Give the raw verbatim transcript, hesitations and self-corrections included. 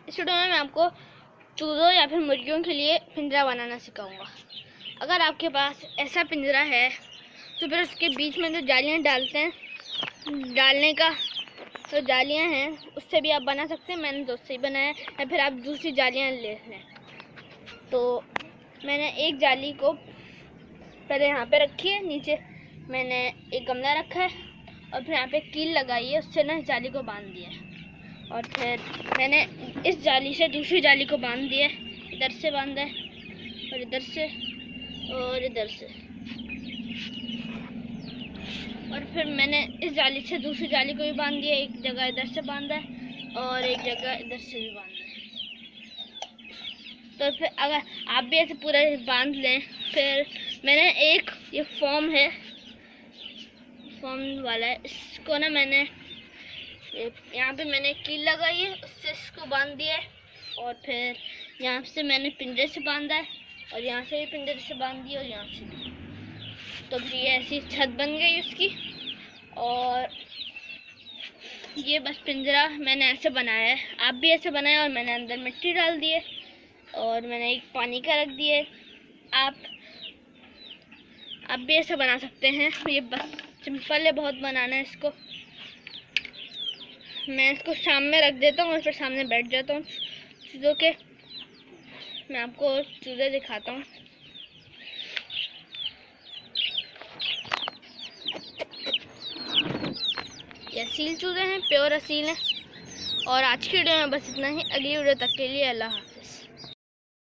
इस वीडियो में मैं आपको चूज़ों या फिर मुर्गियों के लिए पिंजरा बनाना सिखाऊंगा। अगर आपके पास ऐसा पिंजरा है तो फिर उसके बीच में जो जालियां डालते हैं, डालने का जो जालियां हैं उससे भी आप बना सकते हैं। मैंने तो उससे ही बनाया, या फिर आप दूसरी जालियां ले लें। तो मैंने एक जाली को पहले यहाँ पे रखी है, नीचे मैंने एक गमला रखा है और फिर यहाँ पे कील लगाई है, उससे ना इस जाली को बांध दिया है। और फिर मैंने इस जाली से दूसरी जाली को बांध दिया है, इधर से बांधा है और इधर से और इधर से। और फिर मैंने इस जाली से दूसरी जाली को भी बांध दिया, एक जगह इधर से बांधा है और एक जगह इधर से भी बांधा है। तो फिर अगर आप भी ऐसे पूरा बांध लें, फिर मैंने एक ये फॉर्म है, फॉर्म वाला है, इसको ना मैंने यहाँ पे मैंने कील लगाई है, उससे इसको बांध दिया है। और फिर यहाँ से मैंने पिंजरे से बांधा है और यहाँ से भी पिंजरे से बांध दिया और यहाँ से भी। तो फिर ये ऐसी छत बन गई उसकी। और ये बस पिंजरा मैंने ऐसे बनाया है, आप भी ऐसे बनाए। और मैंने अंदर मिट्टी डाल दी है और मैंने एक पानी का रख दिया है। आप आप भी ऐसे बना सकते हैं। ये बस सिंपल है बहुत बनाना है इसको। मैं इसको शाम में रख देता हूँ और फिर सामने बैठ जाता हूँ चूज़ों के। मैं आपको चूज़े दिखाता हूँ। ये असील चूज़े हैं, प्योर असील हैं। और आज की वीडियो में बस इतना ही। अगली वीडियो तक के लिए अल्लाह।